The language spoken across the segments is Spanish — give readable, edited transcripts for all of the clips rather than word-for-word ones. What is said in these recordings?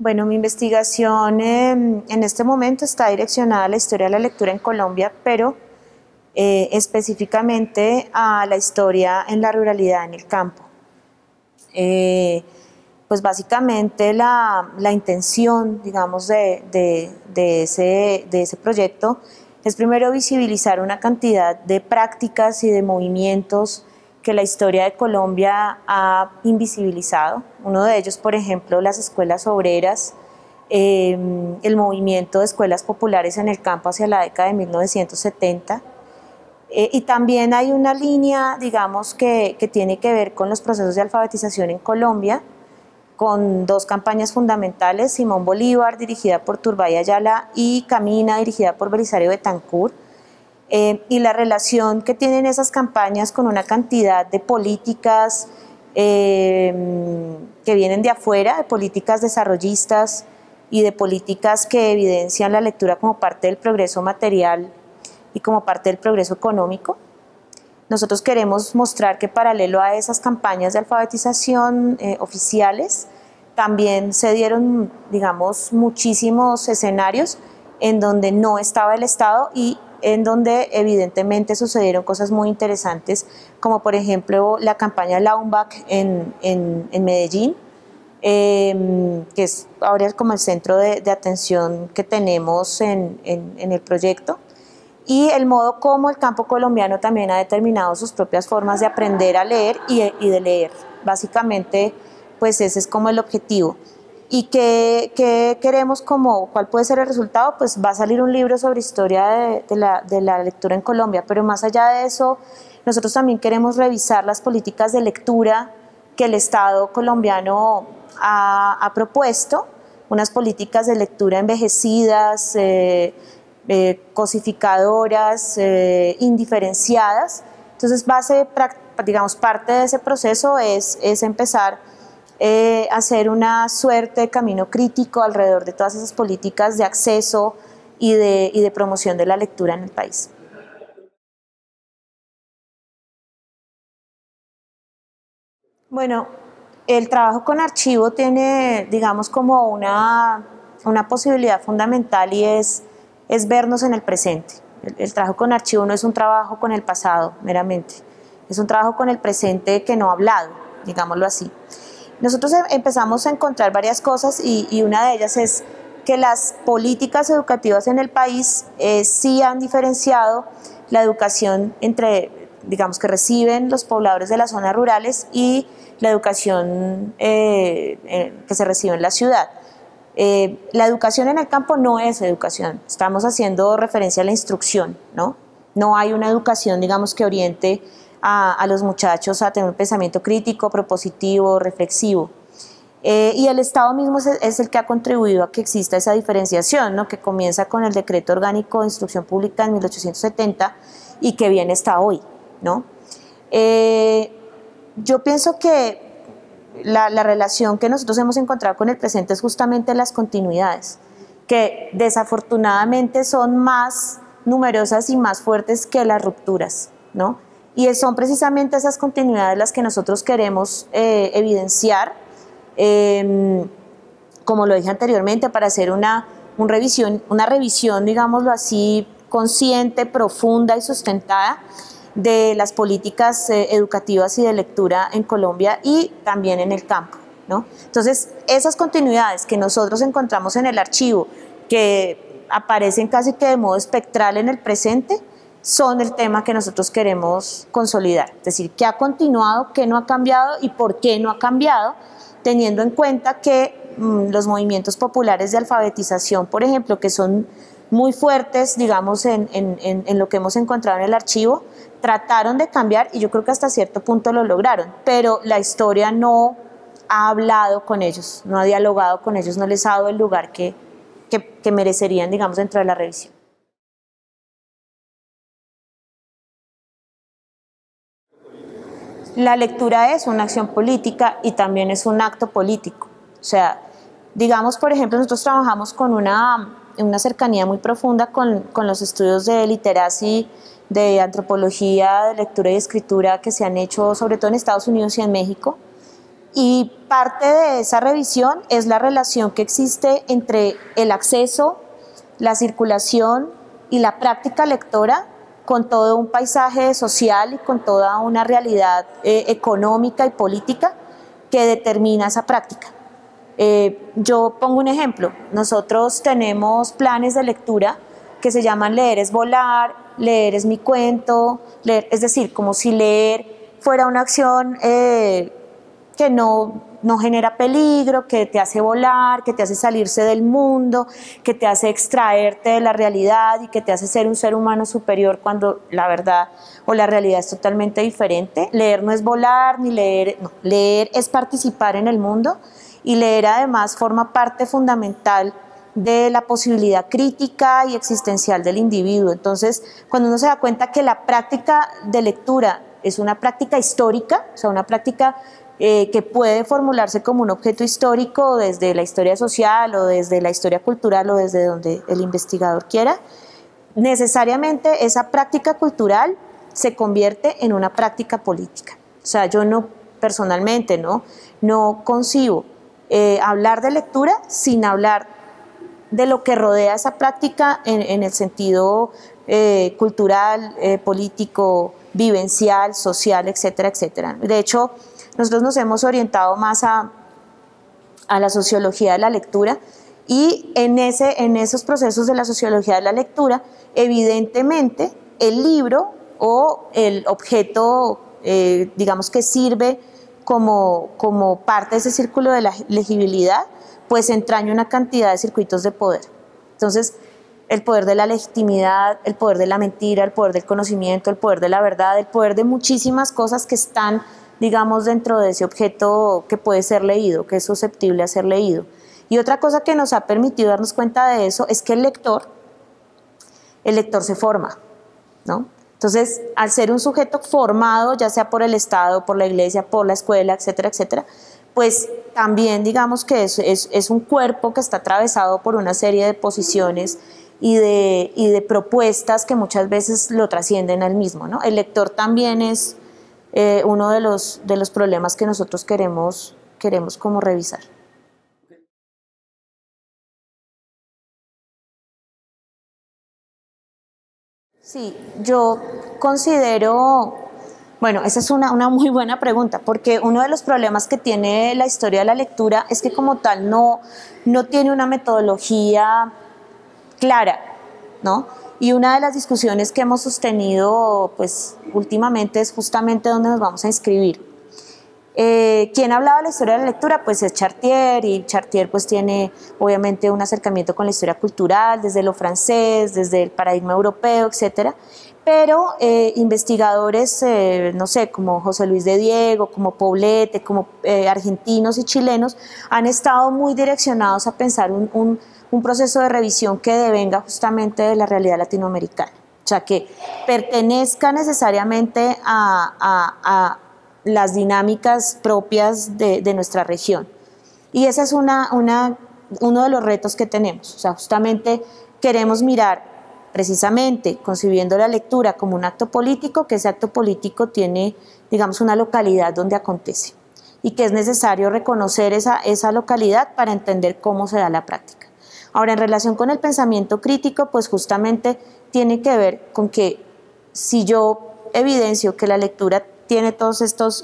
Bueno, mi investigación en este momento está direccionada a la historia de la lectura en Colombia, pero específicamente a la historia en la ruralidad, en el campo. Pues básicamente la intención, digamos, de ese proyecto es primero visibilizar una cantidad de prácticas y de movimientos que la historia de Colombia ha invisibilizado. Uno de ellos, por ejemplo, las escuelas obreras, el movimiento de escuelas populares en el campo hacia la década de 1970. Y también hay una línea, digamos, que tiene que ver con los procesos de alfabetización en Colombia, con dos campañas fundamentales: Simón Bolívar, dirigida por Turbay Ayala, y Camina, dirigida por Belisario Betancur, y la relación que tienen esas campañas con una cantidad de políticas que vienen de afuera, de políticas desarrollistas y de políticas que evidencian la lectura como parte del progreso material y como parte del progreso económico. Nosotros queremos mostrar que paralelo a esas campañas de alfabetización oficiales, también se dieron, digamos, muchísimos escenarios en donde no estaba el Estado y en donde evidentemente sucedieron cosas muy interesantes, como por ejemplo la campaña Laumbach en Medellín, que es ahora como el centro de atención que tenemos en el proyecto, y el modo como el campo colombiano también ha determinado sus propias formas de aprender a leer y de leer. Básicamente, pues ese es como el objetivo. ¿Y qué queremos cuál puede ser el resultado? Pues va a salir un libro sobre historia de la lectura en Colombia, pero más allá de eso, nosotros también queremos revisar las políticas de lectura que el Estado colombiano ha propuesto, unas políticas de lectura envejecidas, cosificadoras, indiferenciadas. Entonces, digamos, parte de ese proceso es empezar a hacer una suerte de camino crítico alrededor de todas esas políticas de acceso y de promoción de la lectura en el país. Bueno, el trabajo con archivo tiene, digamos, como una posibilidad fundamental, y es vernos en el presente. El trabajo con archivo no es un trabajo con el pasado meramente, es un trabajo con el presente que no ha hablado, digámoslo así. Nosotros empezamos a encontrar varias cosas y una de ellas es que las políticas educativas en el país sí han diferenciado la educación entre, digamos, que reciben los pobladores de las zonas rurales y la educación que se recibe en la ciudad. La educación en el campo no es educación, estamos haciendo referencia a la instrucción, ¿no? No hay una educación, digamos, que oriente a los muchachos a tener un pensamiento crítico, propositivo, reflexivo. Y el Estado mismo es el que ha contribuido a que exista esa diferenciación, ¿no? Que comienza con el Decreto Orgánico de Instrucción Pública en 1870 y que viene hasta hoy, ¿no? Yo pienso que la relación que nosotros hemos encontrado con el presente es justamente las continuidades, que desafortunadamente son más numerosas y más fuertes que las rupturas, ¿no? Y son precisamente esas continuidades las que nosotros queremos evidenciar, como lo dije anteriormente, para hacer una revisión, digámoslo así, consciente, profunda y sustentada de las políticas educativas y de lectura en Colombia y también en el campo, ¿no? Entonces, esas continuidades que nosotros encontramos en el archivo, que aparecen casi que de modo espectral en el presente, son el tema que nosotros queremos consolidar. Es decir, qué ha continuado, qué no ha cambiado y por qué no ha cambiado, teniendo en cuenta que los movimientos populares de alfabetización, por ejemplo, que son muy fuertes, digamos, en lo que hemos encontrado en el archivo, trataron de cambiar y yo creo que hasta cierto punto lo lograron, pero la historia no ha hablado con ellos, no ha dialogado con ellos, no les ha dado el lugar que merecerían, digamos, dentro de la revisión. La lectura es una acción política y también es un acto político. O sea, digamos, por ejemplo, nosotros trabajamos con una cercanía muy profunda con los estudios de literacy, de antropología, de lectura y escritura que se han hecho sobre todo en Estados Unidos y en México. Y parte de esa revisión es la relación que existe entre el acceso, la circulación y la práctica lectora con todo un paisaje social y con toda una realidad económica y política que determina esa práctica. Yo pongo un ejemplo, nosotros tenemos planes de lectura que se llaman Leer es volar, leer es mi cuento, leer, es decir, como si leer fuera una acción que no genera peligro, que te hace volar, que te hace salirse del mundo, que te hace extraerte de la realidad y que te hace ser un ser humano superior cuando la verdad o la realidad es totalmente diferente. Leer no es volar ni leer, no, leer es participar en el mundo y leer además forma parte fundamental de la posibilidad crítica y existencial del individuo. Entonces, cuando uno se da cuenta que la práctica de lectura es una práctica histórica, o sea, una práctica que puede formularse como un objeto histórico desde la historia social o desde la historia cultural o desde donde el investigador quiera, necesariamente esa práctica cultural se convierte en una práctica política. O sea, yo no, personalmente, no concibo hablar de lectura sin hablar de lo que rodea esa práctica en el sentido cultural, político, vivencial, social, etcétera, etcétera. De hecho, nosotros nos hemos orientado más a la sociología de la lectura y en esos procesos de la sociología de la lectura, evidentemente el libro o el objeto, digamos que sirve como parte de ese círculo de la legibilidad, pues entraña una cantidad de circuitos de poder. Entonces, el poder de la legitimidad, el poder de la mentira, el poder del conocimiento, el poder de la verdad, el poder de muchísimas cosas que están, digamos, dentro de ese objeto que puede ser leído, que es susceptible a ser leído. Y otra cosa que nos ha permitido darnos cuenta de eso es que el lector se forma, ¿no? Entonces, al ser un sujeto formado, ya sea por el Estado, por la iglesia, por la escuela, etcétera, etcétera, pues también digamos que es un cuerpo que está atravesado por una serie de posiciones y de propuestas que muchas veces lo trascienden al mismo, ¿no? El lector también es uno de los problemas que nosotros queremos como revisar. Sí, yo considero, bueno, esa es una muy buena pregunta, porque uno de los problemas que tiene la historia de la lectura es que como tal no tiene una metodología clara, ¿no? Y una de las discusiones que hemos sostenido, pues, últimamente es justamente dónde nos vamos a inscribir. ¿Quién hablaba de la historia de la lectura? Pues es Chartier, y Chartier pues tiene obviamente un acercamiento con la historia cultural, desde lo francés, desde el paradigma europeo, etcétera. Pero investigadores, no sé, como José Luis de Diego, como Poblete, como argentinos y chilenos, han estado muy direccionados a pensar un proceso de revisión que devenga justamente de la realidad latinoamericana. O sea, que pertenezca necesariamente a las dinámicas propias de nuestra región. Y ese es uno de los retos que tenemos. O sea, justamente queremos mirar precisamente, concibiendo la lectura como un acto político, que ese acto político tiene, digamos, una localidad donde acontece y que es necesario reconocer esa localidad para entender cómo se da la práctica. Ahora, en relación con el pensamiento crítico, pues justamente tiene que ver con que si yo evidencio que la lectura tiene todos estos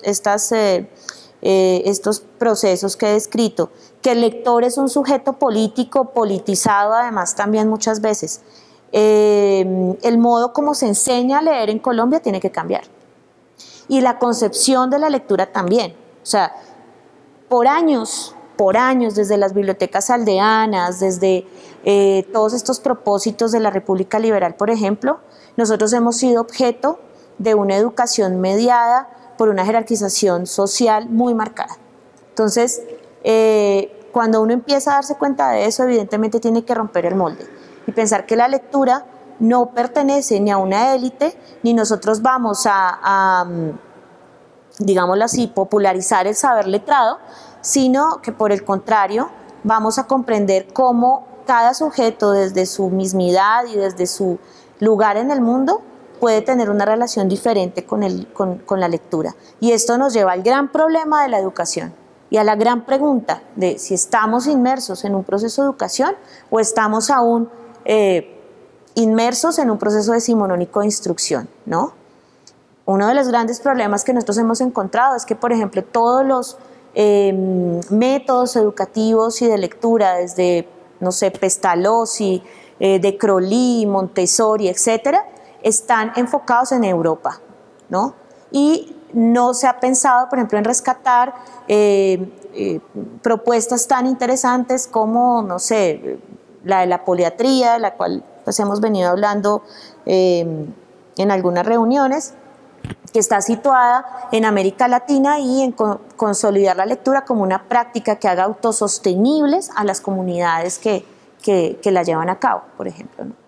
procesos que he descrito, que el lector es un sujeto político, politizado además también muchas veces, el modo como se enseña a leer en Colombia tiene que cambiar. Y la concepción de la lectura también. O sea, por años, desde las bibliotecas aldeanas, desde todos estos propósitos de la República Liberal, por ejemplo, nosotros hemos sido objeto de una educación mediada por una jerarquización social muy marcada. Entonces, cuando uno empieza a darse cuenta de eso, evidentemente tiene que romper el molde y pensar que la lectura no pertenece ni a una élite, ni nosotros vamos a digámoslo así, popularizar el saber letrado, sino que por el contrario vamos a comprender cómo cada sujeto desde su mismidad y desde su lugar en el mundo puede tener una relación diferente con la lectura. Y esto nos lleva al gran problema de la educación y a la gran pregunta de si estamos inmersos en un proceso de educación o estamos aún inmersos en un proceso decimonónico de instrucción, ¿no? Uno de los grandes problemas que nosotros hemos encontrado es que, por ejemplo, todos los métodos educativos y de lectura, desde, no sé, Pestalozzi, de Crowley, Montessori, etcétera, están enfocados en Europa, ¿no? Y no se ha pensado, por ejemplo, en rescatar propuestas tan interesantes como, no sé, la de la poliatría, de la cual pues hemos venido hablando en algunas reuniones, que está situada en América Latina y en consolidar la lectura como una práctica que haga autosostenibles a las comunidades que la llevan a cabo, por ejemplo, ¿no?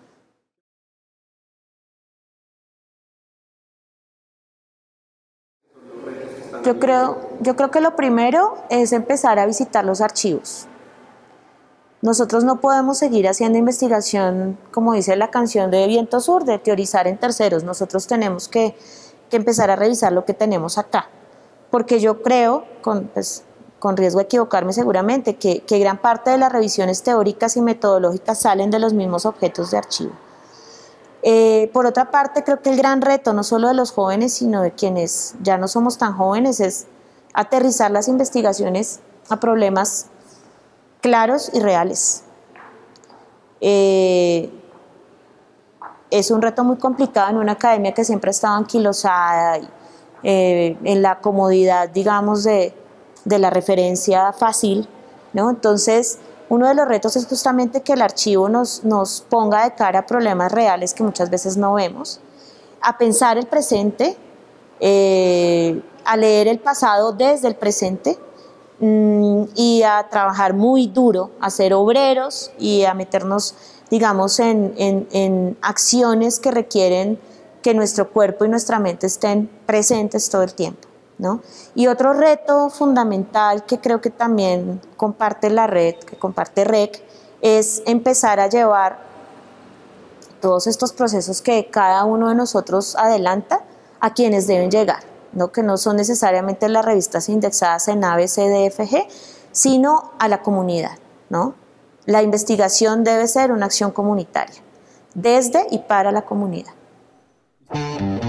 Yo creo que lo primero es empezar a visitar los archivos. Nosotros no podemos seguir haciendo investigación, como dice la canción de Viento Sur, de teorizar en terceros. Nosotros tenemos que empezar a revisar lo que tenemos acá. Porque yo creo, con riesgo de equivocarme seguramente, que gran parte de las revisiones teóricas y metodológicas salen de los mismos objetos de archivo. Por otra parte, creo que el gran reto, no solo de los jóvenes, sino de quienes ya no somos tan jóvenes, es aterrizar las investigaciones a problemas claros y reales. Es un reto muy complicado en una academia que siempre ha estado anquilosada y, en la comodidad, digamos, de la referencia fácil, ¿no? Entonces, uno de los retos es justamente que el archivo nos ponga de cara a problemas reales que muchas veces no vemos, a pensar el presente, a leer el pasado desde el presente y a trabajar muy duro, a ser obreros y a meternos, digamos, en acciones que requieren que nuestro cuerpo y nuestra mente estén presentes todo el tiempo, ¿no? Y otro reto fundamental que creo que también comparte la red, que comparte REC, es empezar a llevar todos estos procesos que cada uno de nosotros adelanta a quienes deben llegar, ¿no? Que no son necesariamente las revistas indexadas en A, B, C, D, F, G, sino a la comunidad, ¿no? La investigación debe ser una acción comunitaria, desde y para la comunidad.